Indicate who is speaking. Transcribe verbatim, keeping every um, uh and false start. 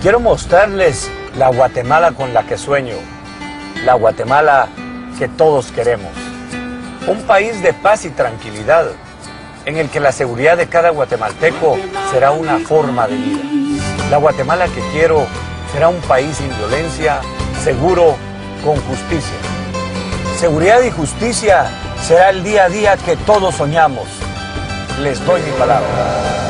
Speaker 1: Quiero mostrarles la Guatemala con la que sueño, la Guatemala que todos queremos. Un país de paz y tranquilidad, en el que la seguridad de cada guatemalteco será una forma de vida. La Guatemala que quiero será un país sin violencia, seguro, con justicia. Seguridad y justicia será el día a día que todos soñamos. Les doy mi palabra.